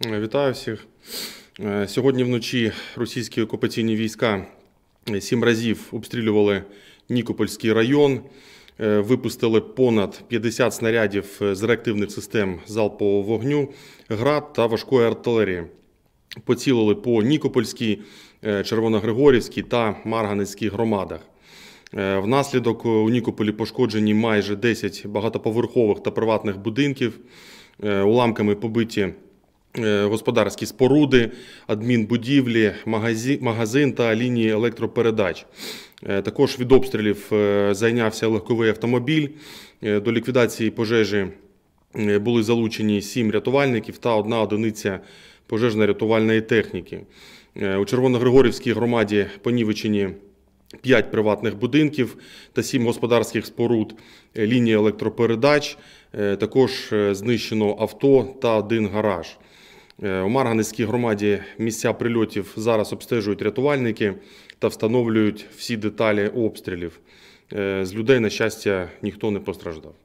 Вітаю всіх. Сьогодні вночі російські окупаційні війська 7 разів обстрілювали Нікопольський район, випустили понад 50 снарядів з реактивних систем залпового вогню, ГРАД та важкої артилерії. Поцілили по Нікопольській, Червоногригорівській та Марганецькій громадах. Внаслідок у Нікополі пошкоджені майже 10 багатоповерхових та приватних будинків, уламками побиті господарські споруди, адмінбудівлі, магазин та лінії електропередач. Також від обстрілів зайнявся легковий автомобіль. До ліквідації пожежі були залучені 7 рятувальників та 1 одиниця пожежно-рятувальної техніки. У Червоногригорівській громаді понівечені 5 приватних будинків та 7 господарських споруд, лінії електропередач, також знищено авто та 1 гараж. У Марганецькій громаді місця прильотів зараз обстежують рятувальники та встановлюють всі деталі обстрілів. З людей, на щастя, ніхто не постраждав.